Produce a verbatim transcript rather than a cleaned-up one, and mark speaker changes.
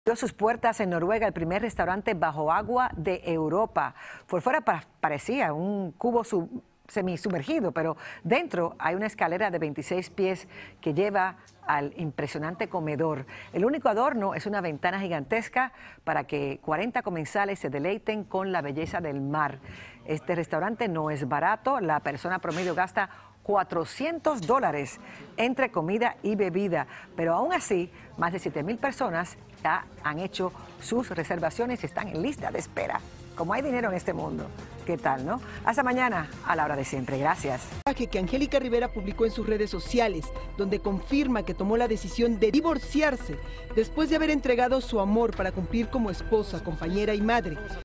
Speaker 1: Abrió sus puertas en Noruega el primer restaurante bajo agua de Europa. Por fuera pa- parecía un cubo sub- semisumergido, pero dentro hay una escalera de veintiséis pies que lleva al impresionante comedor. El único adorno es una ventana gigantesca para que cuarenta comensales se deleiten con la belleza del mar. Este restaurante no es barato, la persona promedio gasta cuatrocientos dólares entre comida y bebida, pero aún así, más de siete mil personas ya han hecho sus reservaciones y están en lista de espera. Como hay dinero en este mundo, ¿qué tal, no? Hasta mañana, a la hora de siempre. Gracias.
Speaker 2: Que Angélica Rivera publicó en sus redes sociales, donde confirma que tomó la decisión de divorciarse después de haber entregado su amor para cumplir como esposa, compañera y madre.